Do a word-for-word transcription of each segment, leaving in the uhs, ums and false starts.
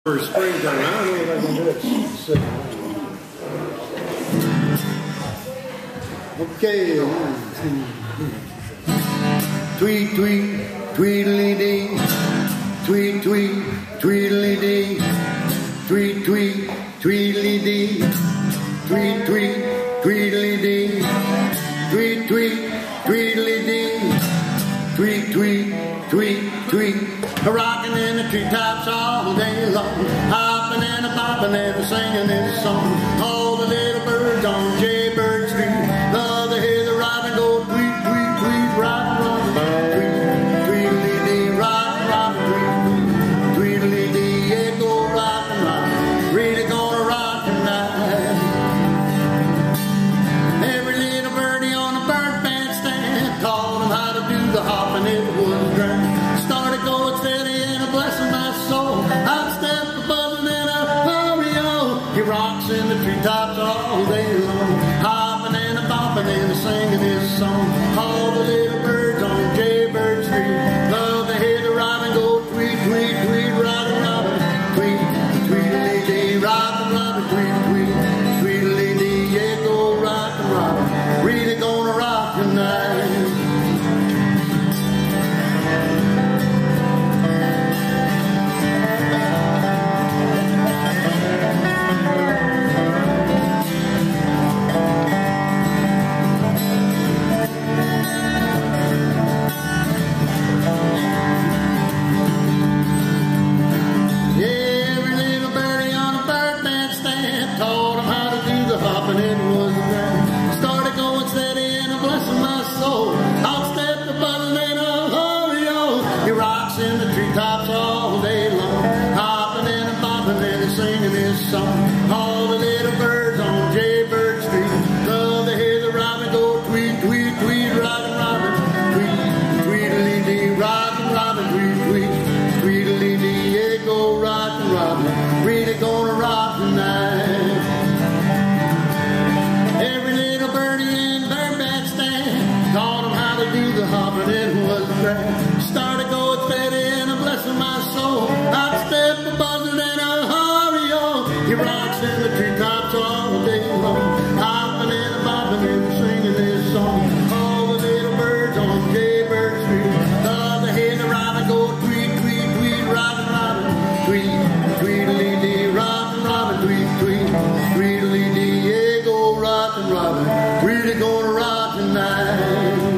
For springtime, I don't know if I can do it. Okay. Tweet, tweet, tweedly dee. Tweet, tweet, tweedly dee. Tweet, tweet, tweedly dee. Tweet, tweet, tweedly dee. Tweet, tweet, tweedly dee. Tweet, tweet, tweet, tweet. Rockin' in the treetops all day long, hopping and a bopping and a singing this song. All the little birds on Jaybird Street love to hear the robin go tweet, tweet, tweet, rock, rock, tweet, tweedly dee, rock, rock, tweet, tweet, tweedly dee, yeah, go rock and rock, really gonna rock tonight. Every little birdie on the bird bandstand taught them how to do the hop and it was grand. Started going steady and a blessing my soul. I'd step a buzzing in a hurry-o. He rocks in the treetops all day long, hopping and a bopping and a singing his song. All the little birds on Jaybird Street love to hear the robin go tweet, tweet, tweet, robin, robin, tweet, tweedly dee, robin, robin, tweet, tweet, tweedly dee, yeah, go rockin' robin, really gonna rock tonight. In the treetops all day long, hopping and a bopping and a singing his song. All the little birds on Jaybird Street love to hear the robin go tweet, tweet, tweet, robin, robin, tweet, tweedly dee, robin, robin, tweet, tweet, tweedly dee, yeah, go rockin' robin, really gonna rock tonight. Every little birdie in the bird bandstand taught them how to do the hopping, it was grand. Started going steady and a blessing my soul. I'd step a buzzing and a hurry-o. He rocks in the treetops all day long, hopping and a bopping and singing his song. All the little birds on Jaybird Street love to hear the robin go tweet, tweet, tweet, robin, robin, tweet, tweedly dee, robin, robin, tweet, tweet, tweedly dee, yeah, go rockin' robin, really gonna rock tonight.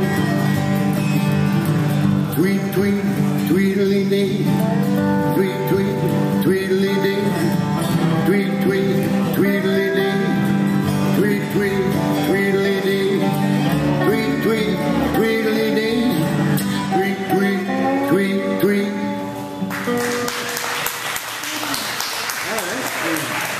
Tweet, tweet, tweedly dee, tweet, tweet, tweedly dee, tweet, tweet, tweedly dee, tweet, tweet, tweedly dee, tweet, tweet, tweedly dee, tweet, tweet, tweet, tweet. All right.